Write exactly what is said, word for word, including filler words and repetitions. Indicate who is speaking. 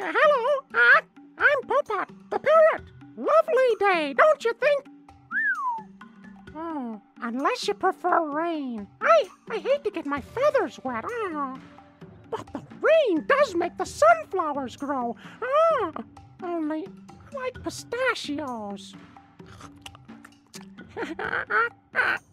Speaker 1: hello, uh, I'm Poppat, the parrot. Lovely day, don't you think? Oh, unless you prefer rain. I, I hate to get my feathers wet. Oh. But the rain does make the sunflowers grow. Oh, only I like pistachios.